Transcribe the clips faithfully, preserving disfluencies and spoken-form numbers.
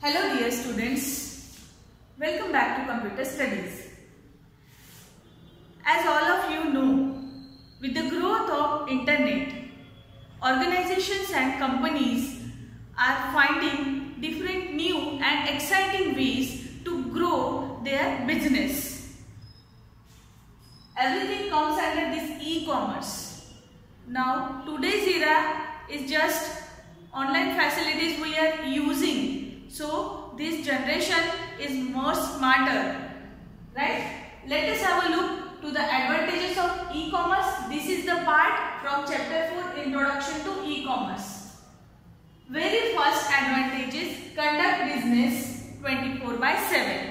Hello dear students, welcome back to computer studies. As all of you know, with the growth of internet, organizations and companies are finding different new and exciting ways to grow their business. Everything comes under this e-commerce. Now today's era is just online facilities we are using. So this generation is more smarter, right? Let us have a look to the advantages of e-commerce. This is the part from chapter four, Introduction to E-commerce. Very first advantage is conduct business twenty-four by seven.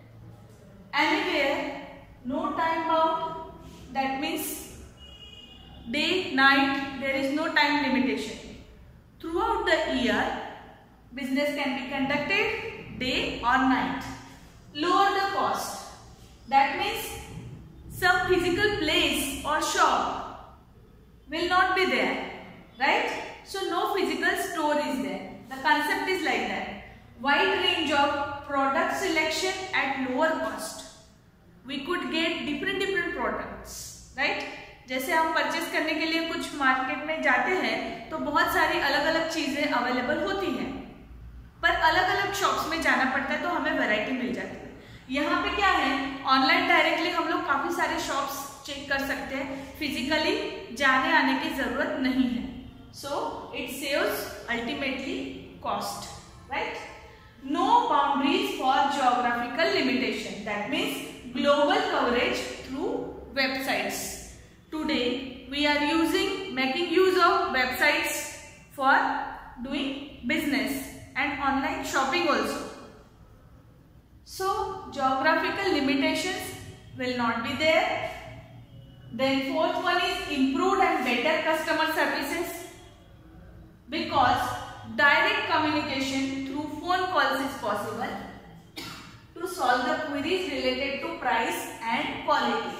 Anywhere, no time bound. That means day, night, there is no time limitation. Throughout the year, business can be conducted day or night. Lower the cost. That means some physical place or shop will not be there, right? So no physical store is there. The concept is like that. Wide range of product selection at lower cost. We could get different different products, right? जैसे हम purchase करने के लिए कुछ market में जाते हैं तो बहुत सारी अलग अलग चीजें अवेलेबल होती हैं, पर अलग अलग शॉप्स में जाना पड़ता है तो हमें वैरायटी मिल जाती है. यहाँ पे क्या है, ऑनलाइन डायरेक्टली हम लोग काफी सारे शॉप्स चेक कर सकते हैं, फिजिकली जाने आने की जरूरत नहीं है. So it saves ultimately cost, right? No boundaries for geographical limitation. That means global coverage through websites. Today we are using making use of websites for doing business and online shopping also. So geographical limitations will not be there. Then fourth one is improved and better customer services, because direct communication through phone calls is possible to solve the queries related to price and quality.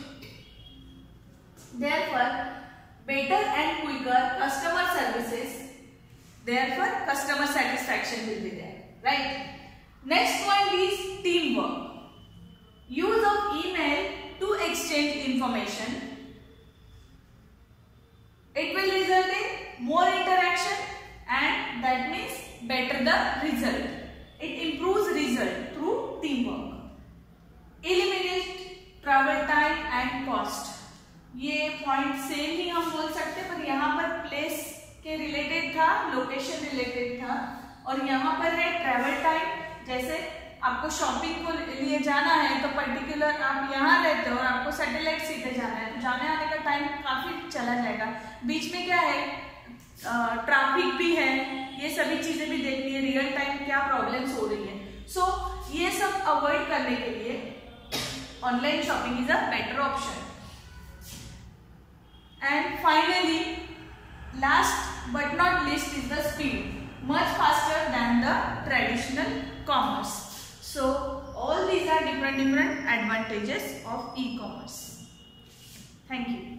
Therefore, better and quicker customer services. Therefore, customer satisfaction will be there, right? Next point is teamwork. Use of email to exchange information. It will result in more interaction, and that means better the result. It improves result through teamwork. Eliminate travel time and cost. ये point same ही हम बोल सकते हैं, पर यहाँ पर place के रिलेटेड था, लोकेशन रिलेटेड था, और यहाँ पर है ट्रैवल टाइम. जैसे आपको शॉपिंग को लिए जाना है तो पर्टिकुलर आप यहाँ रहते हो और आपको सैटेलाइट सिटी जाना है तो जाने आने का टाइम काफी चला जाएगा. बीच में क्या है, ट्रैफिक भी है, ये सभी चीजें भी देखनी है, रियल टाइम क्या प्रॉब्लम्स हो रही है. सो so, ये सब अवॉइड करने के लिए online shopping is a better option. And finally, last but not least is the speed, much faster than the traditional commerce. So all these are different different advantages of e-commerce. Thank you.